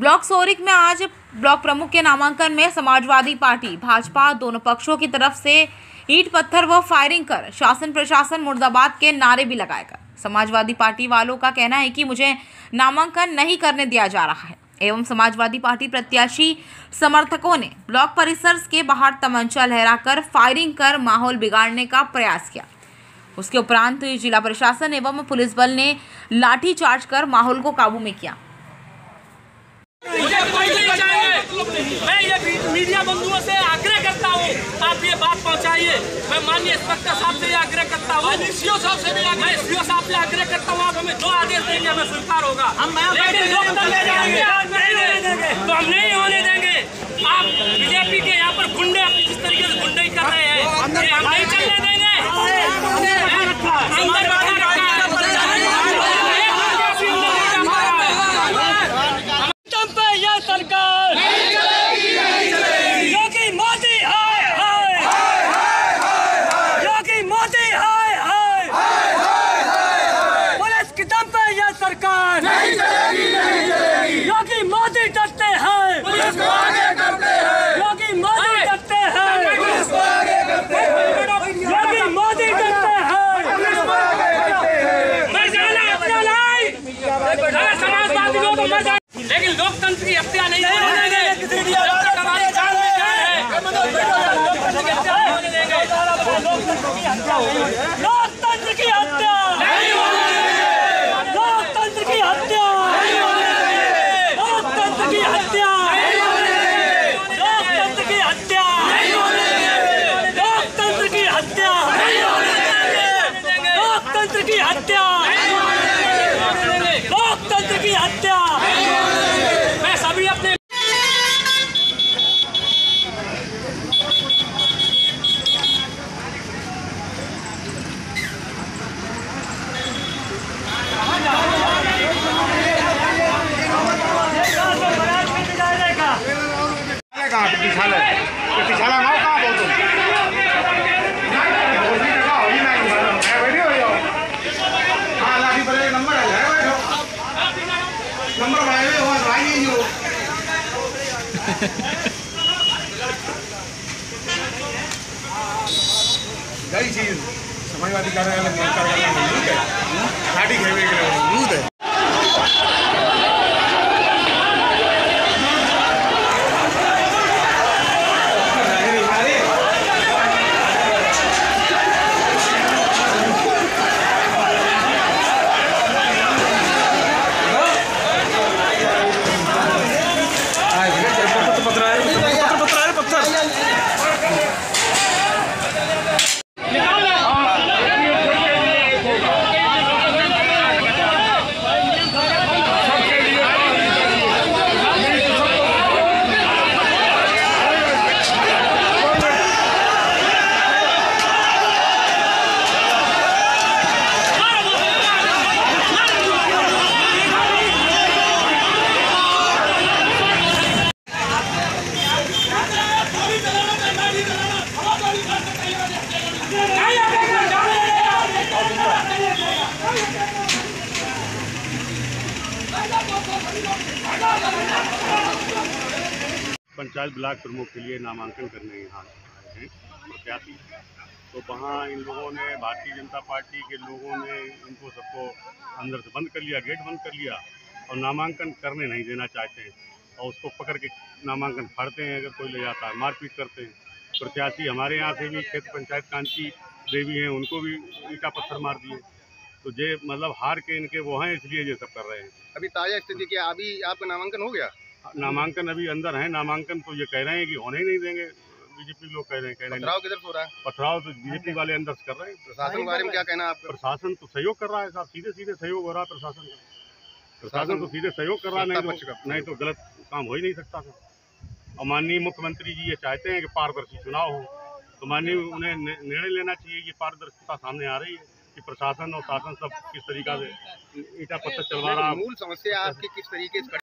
Block सोरिक में आज block प्रमुख के नामांकन में समाजवादी पार्टी भाजपा दोनों पक्षों की तरफ से ईंट पत्थर व फायरिंग कर शासन प्रशासन मुर्दाबाद के नारे भी लगाए गए। समाजवादी पार्टी वालों का कहना है कि मुझे नामांकन नहीं करने दिया जा रहा है एवं समाजवादी पार्टी प्रत्याशी समर्थकों ने ब्लॉक परिसर के बाहर तमंचा लहराकर फायरिंग कर माहौल बिगाड़ने का प्रयास किया। उसके उपरांत जिला प्रशासन एवं पुलिस बल ने लाठीचार्ज कर माहौल को काबू में किया। मैं ये मीडिया बंधुओं से आग्रह करता हूँ, आप ये बात पहुँचाइए। मैं माननीय इंस्पेक्टर साहब से आग्रह करता हूँ, सीओ साहब से भी मैं सीओ साहब से आग्रह करता हूँ, आप हमें जो आदेश देंगे हमें स्वीकार होगा। लेकिन लोकतंत्र ले जाएंगे, तो हम नहीं होने देंगे। आप बीजेपी के यहाँ पर गुंडे किस तरीके से गुंडे कर रहे हैं, हम नहीं चलने देंगे। सरकार योगी मोदी हाय हाय, योगी मोदी हाय हाय, पुलिस की दम पे यह सरकार नहीं चलेगी, योगी मोदी डरते हैं, पुलिस को आगे करते हैं, योगी मोदी डरते हैं, पुलिस को आगे करते हैं, योगी मोदी डरते हैं, पुलिस को आगे करते हैं। मर जाना अपना लाई, समाजवादी लोग मर जाना, लेकिन लोकतंत्र की हत्या नहीं होने देंगे। हमारी जान में जान है, लोकतंत्र की हत्या नहीं होने देंगे, लोकतंत्र की हत्या नहीं होने देंगे, लोकतंत्र की हत्या नहीं होने देंगे, लोकतंत्र की हत्या नहीं होने देंगे, लोकतंत्र की हत्या नहीं होने देंगे, लोकतंत्र की हत्या नहीं होने देंगे, लोकतंत्र की हत्या। मैं सभी अपने चीज समाजवादी कार्यालय लाठी खेलने के लिए यूज है। पंचायत ब्लॉक प्रमुख के लिए नामांकन करने यहाँ आए हैं प्रत्याशी। तो वहाँ इन लोगों ने, भारतीय जनता पार्टी के लोगों ने इनको सबको अंदर से बंद कर लिया, गेट बंद कर लिया और नामांकन करने नहीं देना चाहते हैं और उसको पकड़ के नामांकन फाड़ते हैं। अगर कोई ले जाता है मारपीट करते हैं। प्रत्याशी हमारे यहाँ से भी क्षेत्र पंचायत कांची देवी हैं, उनको भी ईंटा पत्थर मार दिए। तो ये मतलब हार के इनके वो हैं, इसलिए ये सब कर रहे हैं। अभी ताजा स्थिति क्या, अभी आपका नामांकन हो गया? नामांकन अभी अंदर है। नामांकन तो ये कह रहे हैं कि होने ही नहीं देंगे। बीजेपी लोग कह रहे हैं पथराव किधर से हो रहा है? पथराव तो बीजेपी वाले अंदर से कर रहे हैं। प्रशासन के बारे में क्या कहना है आपका? प्रशासन तो सहयोग कर रहा है साहब, सीधे सीधे सहयोग हो रहा है प्रशासन का। प्रशासन तो सीधे सहयोग कर रहा है, नहीं तो गलत काम हो ही नहीं सकता था। और माननीय मुख्यमंत्री जी ये चाहते हैं कि पारदर्शी चुनाव हो, तो माननीय उन्हें निर्णय लेना चाहिए। ये पारदर्शिता सामने आ रही है कि प्रशासन और शासन सब किस तरीका से ईंटा पत्थर चलवा रहा है। मूल समस्या आपकी किस तरीके से